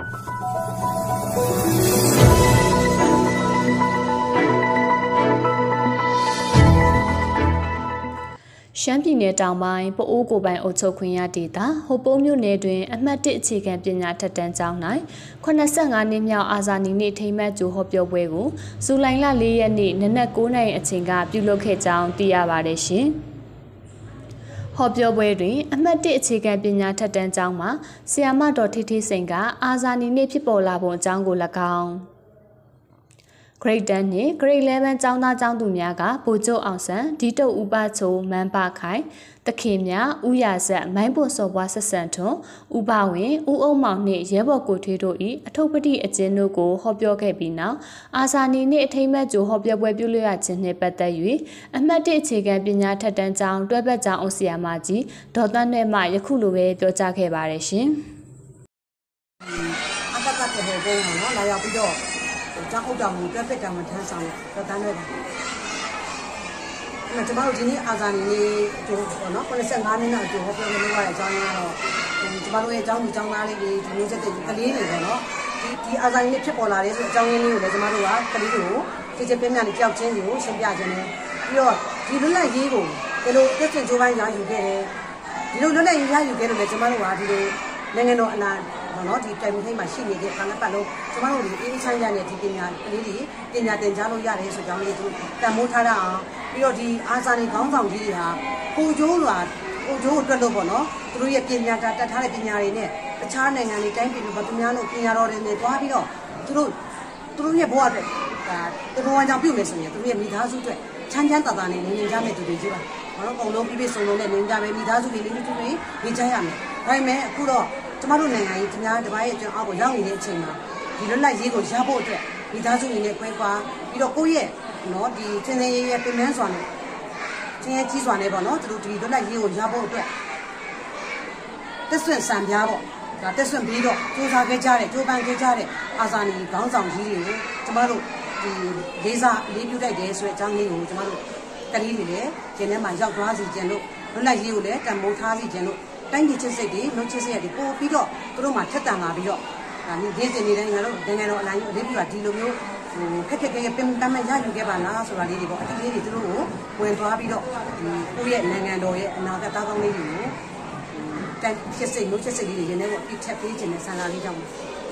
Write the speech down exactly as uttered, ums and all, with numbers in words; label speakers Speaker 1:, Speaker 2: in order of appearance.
Speaker 1: ရှမ်းပြည်နယ်တောင်ပိုင်းပအိုးကိုပိုင်အုပ်ချုပ်ခွင့်ရဒေသဟိုပုံးမြို့နယ်တွင်အမှတ်တစ်အခြေခံပညာထက်တန်းကျောင်း၌eighty-fiveနှစ်မြောက်အာဇာနည်နေ့ထိမ်းမှတ်ကြိုဟောပြောပွဲကိုဇူလိုင်လfourရက်နေ့နနက်nineနာရီအချိန်ကပြုလုပ်ခဲ့ကြောင်းသိရပါတယ်ရှင်။ဟောပြောပွဲတွင်အမှတ်တစ်အခြေခံပညာထက်တန်းကျောင်းမှာဆရာမတော်ထိထိစိန်ကအာဇာနည်နေ့ဖြစ်ပေါ်လာပုံအကြောင်းကို၎င်းGrade ten နှင့် Grade eleven ကျောင်းသားကျောင်းသူများကဗိုလ်ချုပ်အောင်ဆန်းဒီတုတ်ဥပချိုမန်းပခိုင်တခင်မြဥရဆက်မိုင်းပွန်စော်ဘွားဆက်ဆန်ထွန်းဥပဝင်ဥအုံမောင်နှင့်ရဲဘော်ကိုထွေးတို့၏အထုပ်ပတိအကျဉ်းတို့ကိုဟောပြောခဲ့ပြီးနောက်အာဇာနည်နှင့်အထိမ်းအမှတ်ကြိုဟောပြောပွဲပြုလုပ်ရခြင်းနှင့်ပတ်သက်၍အမှတ်တစ်အခြေခံပညာထက်တန်းကျောင်းတွဲဘက်ကျောင်းအုပ်ဆရာမကြီးဒေါ်သန်းနဲ့မှယခုလိုပဲပြောကြားခဲ့ပါတယ်ရှင်
Speaker 2: အကကတဲ့ဟောပုံနော်လာရောက်ပြီးတော့ကျောင်းအုပ်တော်မူတွဲဖက်တော်မထမ်းဆောင်ဒေါ်သန်းနဲ့ပါကျွန်တော်တို့ဒီနေ့အာဇာနည်နေ့ကျိုးပေါ့နော်eighty-fiveနှစ်နောက်ကျိုးဟောပြောလို့ရတဲ့အကြောင်းကတော့ကျွန်တော်တို့ရဲ့အကြောင်းဒီအကြောင်းသားလေးတွေဒီမျိုးချက်တွေကလေးတွေပေါ့နော်ဒီဒီအာဇာနည်နေ့ဖြစ်ပေါ်လာတဲ့ဆိုအကြောင်းရင်းလေးကိုလည်းကျွန်တော်တို့ကကလေးတွေကိုခြေခြေပြင်းပြင်းလေးကြောက်ချင်းတွေကိုရှင်းပြခြင်းနဲ့ပြီးတော့ဒီလွတ်လပ်ရေးကိုဒီလိုတက်ကျင်ကြိုးပမ်းရယူခဲ့တယ်ဒီလိုလွတ်လပ်ရေးရယူခဲ့တယ်လည်းကျွန်တော်တို့ကဒီလိုနိုင်ငံတော်အလားဘောနော်ဒီတိုင်မထိတ်မှာရှိနေတဲ့ခါလက်ပတ်လုံးကျမတို့ဒီအေးချမ်းရတဲ့ဒီပညာကလေးတွေပညာသင်ကြားလို့ရတယ်ဆိုကြောင်းလေးသူတန်မိုးထားတာအောင်ပြီးတော့ဒီအာဇာနည်ခေါင်းဆောင်ကြီးတွေဟာကိုကျိုးလွာကိုကျိုးအတွက်လို့ပေါ့နော်သူတို့ရဲ့ပညာတာတတ်ထားတဲ့ပညာတွေနဲ့တခြားနိုင်ငံတွေတိုင်းပြည်တွေဘာသူများလို့ပညာတော်တွေနဲ့တွားပြီးတော့သူတို့သူတို့ရဲ့ဘဝအတွက်ဒါသူတို့အကြောင်းပြုမယ်ဆိုရင်သူတို့ရဲ့မိသားစုအတွက်ချမ်းချမ်းသာသာနဲ့နေနေကြမယ့်သူတွေကြီးပါဘာလို့အကုန်လုံးပြည့်ပြည့်စုံစုံနဲ့နေကြမယ်မိသားစုတွေနေနေသူတွေနေကြရမယ်ဒါပေမဲ့အခုတော့ကျမတို့နိုင်ငံကြီးတများတစ်ပိုင်းရဲ့ကျွန်တော်အောက်ကိုရောက်နေတဲ့အချိန်မှာဒီလွတ်လပ်ရေးကိုရဖို့အတွက်မိသားစုတွေနဲ့ခွဲခွာပြီးတော့ကိုယ့်ရဲ့နော်ဒီချင်းချင်းရဲ့ပြင်ပန်းစွာနဲ့ချင်းရဲ့ကြီးစွာနဲ့ပေါ့နော်သူတို့ဒီလွတ်လပ်ရေးကိုရဖို့အတွက်တက်ဆွင့်စံပြားပေါ့ဒါတက်ဆွင့်ပြီးတော့စူးစမ်းခဲ့ကြတဲ့ကြိုးပမ်းခဲ့ကြတဲ့အာဇာနည်ခေါင်းဆောင်ကြီးတွေကိုကျမတို့ဒီလေးစားလေးပြုလိုက်တယ်ဆိုတဲ့အကြောင်းလေးကိုကျမတို့ကလေးတွေလည်းကျင်းထဲမှာရောက်သွားစီခြင်းလို့လွတ်လပ်ရေးကိုလည်းတန်ဖိုးထားစီခြင်းလို့တိုင်းပြည်ချစ်စိတ်တွေနှုတ်ချစ်စိတ်တွေပို့ပြီးတော့သူတို့မှထက်တန်လာပြီးတော့ဒါမျိုးရေးစင်နေတိုင်းငါတို့နိုင်ငံတော်အလိုင်းအလေးပြုတာဒီလိုမျိုးဟိုခက်ခက်ခဲခဲပင်တမ်းမရယူခဲ့ပါလားဆိုတာလေးတွေပေါ့အတိလေးတွေသူတို့ကိုဝင်သွားပြီးတော့ဒီကိုယ့်ရဲ့နိုင်ငံတော်ရဲ့အနာဂတ်သားကောင်းလေးတွေကိုတိုင်းချစ်စိတ်နှုတ်ချစ်စိတ်လေးတွေရင်းနေကိုအပြစ်ထက်ပေးခြင်းနဲ့ဆန္ဒလေးကြောင့်